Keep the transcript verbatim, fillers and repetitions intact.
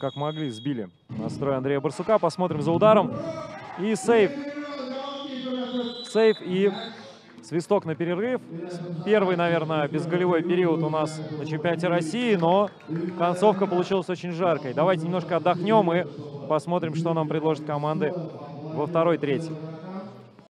как могли, сбили настрой Андрея Барсука. Посмотрим за ударом. И сейв. Сейв и свисток на перерыв. Первый, наверное, безголевой период у нас на чемпионате России, но концовка получилась очень жаркой. Давайте немножко отдохнем и посмотрим, что нам предложат команды во второй трети.